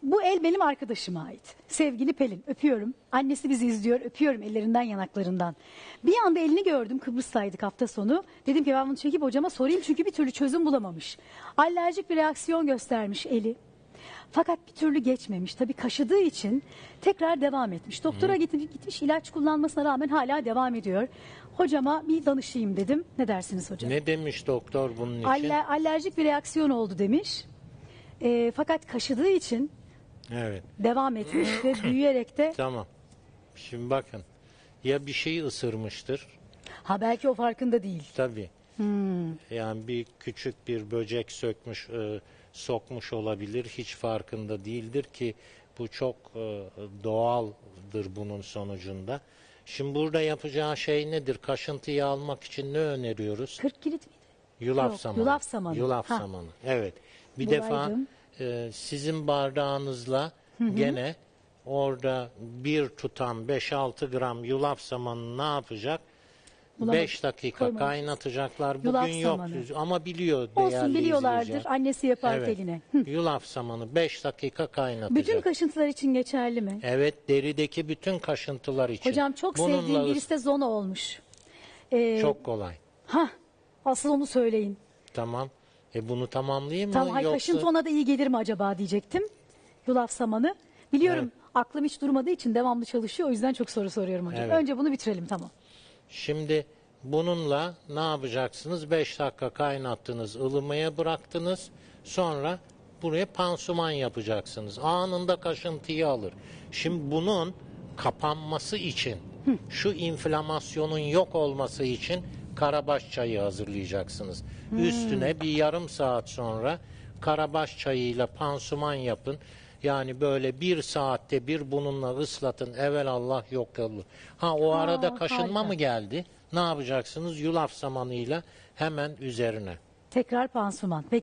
Bu el benim arkadaşıma ait. Sevgili Pelin, öpüyorum. Annesi bizi izliyor, öpüyorum ellerinden yanaklarından. Bir anda elini gördüm, Kıbrıs'taydık hafta sonu. Dedim ki ben bunu çekip hocama sorayım çünkü bir türlü çözüm bulamamış. Alerjik bir reaksiyon göstermiş eli. Fakat bir türlü geçmemiş. Tabii kaşıdığı için tekrar devam etmiş. Doktora gitmiş, ilaç kullanmasına rağmen hala devam ediyor. Hocama bir danışayım dedim. Ne dersiniz hocam? Ne demiş doktor bunun için? Alerjik bir reaksiyon oldu demiş. Fakat kaşıdığı için Evet. devam etmiş ve büyüyerek de Tamam. Şimdi bakın. Ya bir şeyi ısırmıştır. belki o farkında değil. Tabii. Yani bir küçük bir böcek sokmuş olabilir. Hiç farkında değildir ki bu çok doğaldır bunun sonucunda. Şimdi burada yapacağı şey nedir? Kaşıntıyı almak için ne öneriyoruz? 40 kilit miydi? Yulaf Yok, samanı. yulaf samanı. Yulaf Ha. samanı. Evet. Bir Bulaydım. defa sizin bardağınızla gene orada bir tutam 5-6 gram yulaf samanı ne yapacak? Bulamadım. 5 dakika Koymamış. kaynatacaklar. Yulaf Bugün yok samanı. ama biliyor Olsun, değerli biliyorlardır. izleyiciler. Annesi yapar Evet. Pelin'e. Yulaf samanı 5 dakika kaynatacak. Bütün kaşıntılar için geçerli mi? Evet, derideki bütün kaşıntılar için. Hocam çok Bununla sevdiğim birisi de zona olmuş. çok kolay. Asıl onu söyleyin. Tamam. Bunu tamamlayayım mı? Tamam, Yoksa kaşıntı ona da iyi gelir mi acaba diyecektim. Yulaf samanı. Biliyorum, aklım hiç durmadığı için devamlı çalışıyor. O yüzden çok soru soruyorum hocam. Evet. Önce bunu bitirelim, tamam. şimdi bununla ne yapacaksınız? 5 dakika kaynattınız, ılımaya bıraktınız. Sonra buraya pansuman yapacaksınız. Anında kaşıntıyı alır. Şimdi bunun kapanması için, şu inflamasyonun yok olması için karabaş çayı hazırlayacaksınız. Üstüne bir yarım saat sonra karabaş çayıyla pansuman yapın. Yani böyle 1 saatte bir bununla ıslatın. Evelallah yok olur. O arada kaşınma harika. mı geldi? Ne yapacaksınız? Yulaf samanıyla hemen üzerine. Tekrar pansuman. Peki.